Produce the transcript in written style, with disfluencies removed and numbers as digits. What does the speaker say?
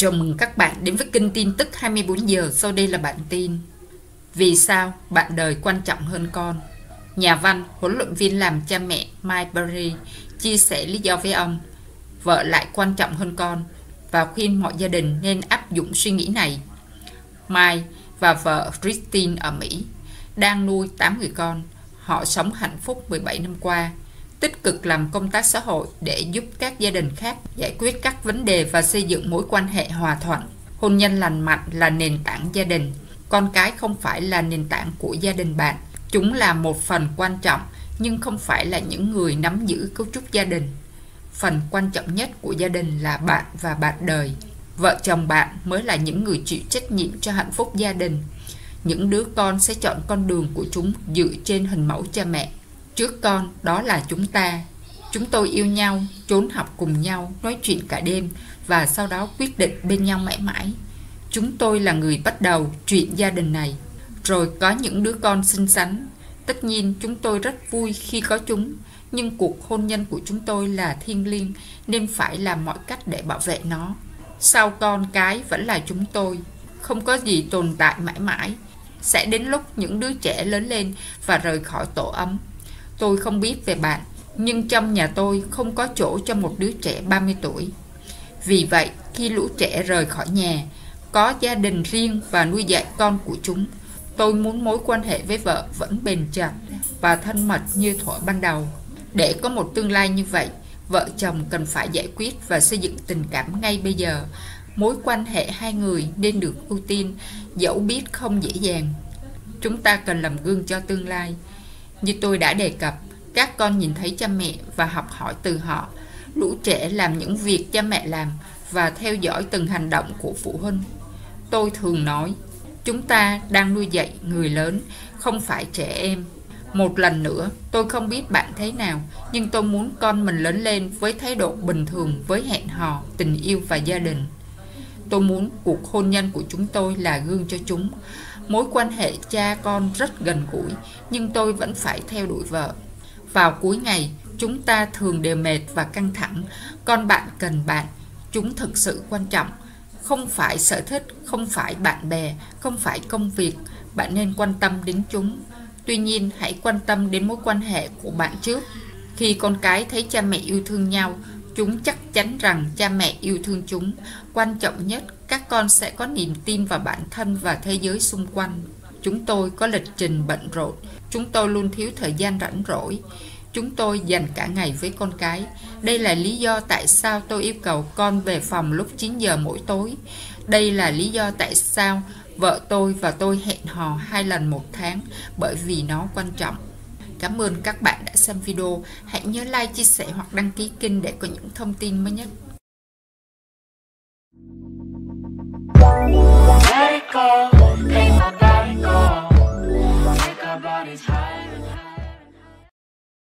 Chào mừng các bạn đến với kênh tin tức 24 giờ. Sau đây là bản tin. Vì sao bạn đời quan trọng hơn con? Nhà văn, huấn luyện viên làm cha mẹ Mike Berry chia sẻ lý do với ông. Vợ lại quan trọng hơn con và khuyên mọi gia đình nên áp dụng suy nghĩ này. Mike và vợ Christine ở Mỹ đang nuôi 8 người con. Họ sống hạnh phúc 17 năm qua, tích cực làm công tác xã hội để giúp các gia đình khác giải quyết các vấn đề và xây dựng mối quan hệ hòa thuận. Hôn nhân lành mạnh là nền tảng gia đình. Con cái không phải là nền tảng của gia đình bạn. Chúng là một phần quan trọng, nhưng không phải là những người nắm giữ cấu trúc gia đình. Phần quan trọng nhất của gia đình là bạn và bạn đời. Vợ chồng bạn mới là những người chịu trách nhiệm cho hạnh phúc gia đình. Những đứa con sẽ chọn con đường của chúng dựa trên hình mẫu cha mẹ. Trước con, đó là chúng ta. Chúng tôi yêu nhau, trốn học cùng nhau, nói chuyện cả đêm và sau đó quyết định bên nhau mãi mãi. Chúng tôi là người bắt đầu chuyện gia đình này. Rồi có những đứa con xinh xắn. Tất nhiên chúng tôi rất vui khi có chúng, nhưng cuộc hôn nhân của chúng tôi là thiêng liêng nên phải làm mọi cách để bảo vệ nó. Sau con cái vẫn là chúng tôi. Không có gì tồn tại mãi mãi. Sẽ đến lúc những đứa trẻ lớn lên và rời khỏi tổ ấm. Tôi không biết về bạn, nhưng trong nhà tôi không có chỗ cho một đứa trẻ 30 tuổi. Vì vậy, khi lũ trẻ rời khỏi nhà, có gia đình riêng và nuôi dạy con của chúng, tôi muốn mối quan hệ với vợ vẫn bền chặt và thân mật như thuở ban đầu. Để có một tương lai như vậy, vợ chồng cần phải giải quyết và xây dựng tình cảm ngay bây giờ. Mối quan hệ hai người nên được ưu tiên, dẫu biết không dễ dàng. Chúng ta cần làm gương cho tương lai. Như tôi đã đề cập, các con nhìn thấy cha mẹ và học hỏi từ họ. Lũ trẻ làm những việc cha mẹ làm và theo dõi từng hành động của phụ huynh. Tôi thường nói, chúng ta đang nuôi dạy người lớn, không phải trẻ em. Một lần nữa, tôi không biết bạn thế nào, nhưng tôi muốn con mình lớn lên với thái độ bình thường với hẹn hò, tình yêu và gia đình. Tôi muốn cuộc hôn nhân của chúng tôi là gương cho chúng. Mối quan hệ cha con rất gần gũi, nhưng tôi vẫn phải theo đuổi vợ. Vào cuối ngày, chúng ta thường đều mệt và căng thẳng. Con bạn cần bạn. Chúng thực sự quan trọng. Không phải sở thích, không phải bạn bè, không phải công việc. Bạn nên quan tâm đến chúng. Tuy nhiên, hãy quan tâm đến mối quan hệ của bạn trước. Khi con cái thấy cha mẹ yêu thương nhau, chúng chắc chắn rằng cha mẹ yêu thương chúng. Quan trọng nhất, các con sẽ có niềm tin vào bản thân và thế giới xung quanh. Chúng tôi có lịch trình bận rộn. Chúng tôi luôn thiếu thời gian rảnh rỗi. Chúng tôi dành cả ngày với con cái. Đây là lý do tại sao tôi yêu cầu con về phòng lúc 9 giờ mỗi tối. Đây là lý do tại sao vợ tôi và tôi hẹn hò 2 lần một tháng, bởi vì nó quan trọng. Cảm ơn các bạn đã xem video. Hãy nhớ like, chia sẻ hoặc đăng ký kênh để có những thông tin mới nhất.